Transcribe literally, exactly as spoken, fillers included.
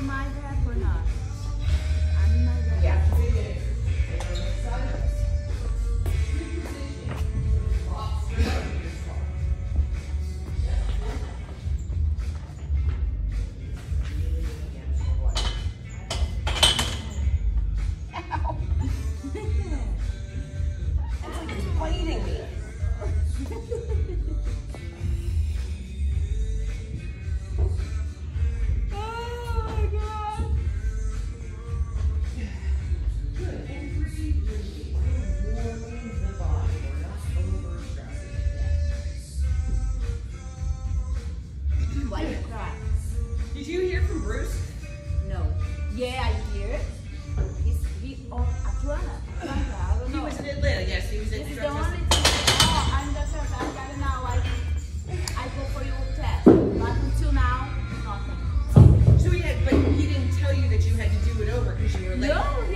my back or not? I'm in my back. Yeah. Biting me. Oh my god. Good. And proceed with warming the body. We're not overstressing it Why you cry? yet. Did you hear from Bruce? No. Yeah, I hear it. He's he on Atlanta. Atlanta. I don't He know. was in Atlanta, yes, he was in This is the Atlanta. only thing. Oh, I'm just I got it now. I I go for your test. But until now, nothing. So he had, but he didn't tell you that you had to do it over because you were late. No,